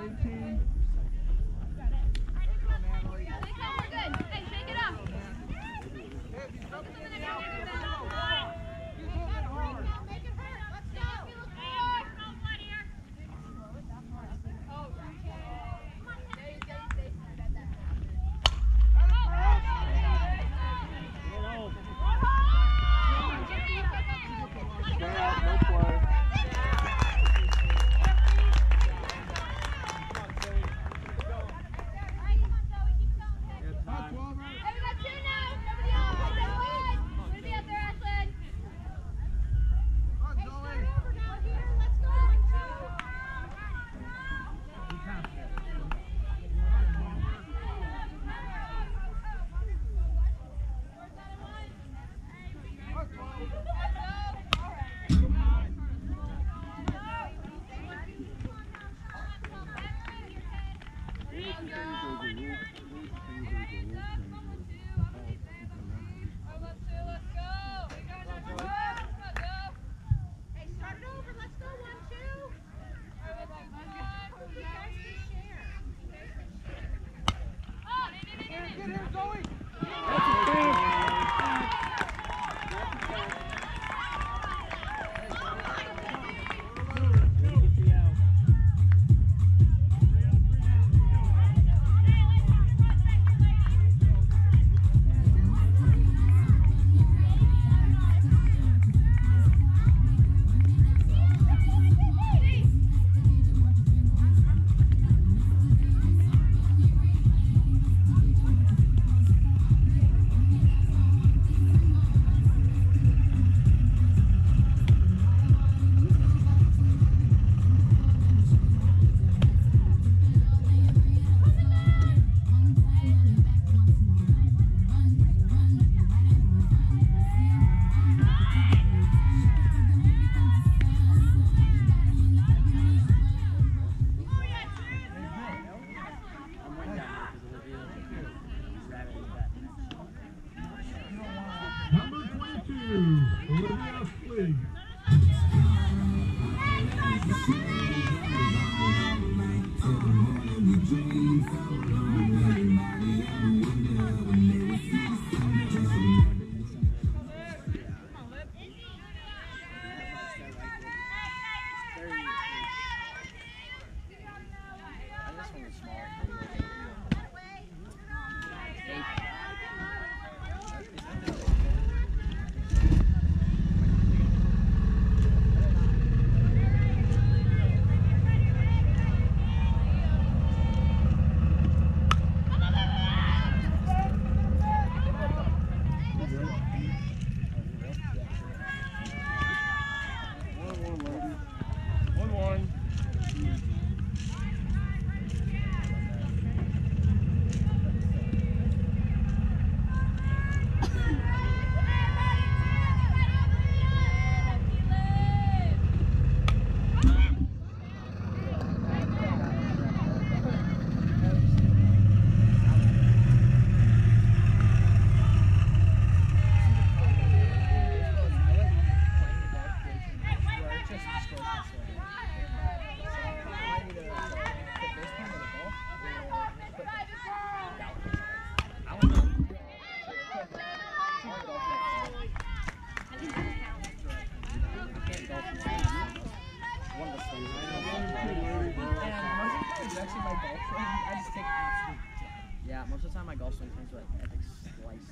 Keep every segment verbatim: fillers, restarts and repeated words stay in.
Yeah, most of the time my golf swing turns to an epic slice.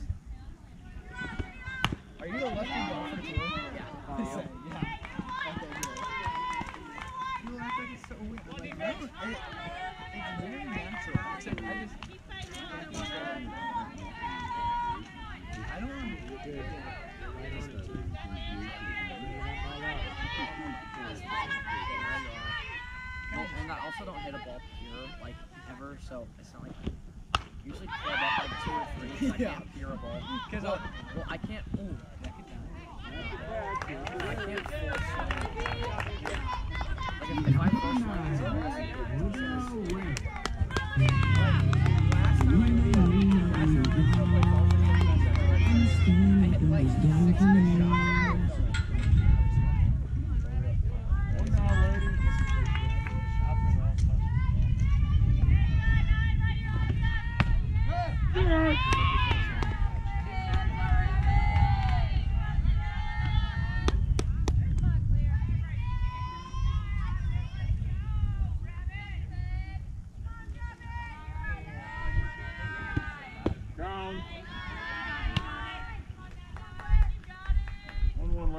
Are you a lefty golfer too? Yeah. Oh, yeah. Yeah. Okay, good. You act like it's so weird. Like, no, it, it's very natural. It's like, I just... I don't want to do it. Well, and I also don't hit a ball pure, like, ever, so it's not like I usually club up like two or three, because I Yeah. can't pure a ball. Because well, well, I can't, ooh, back it down. I can't force like, if, if I force one, it's like, last time I did, last time I did play golf, I hit like six good shots.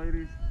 ladies.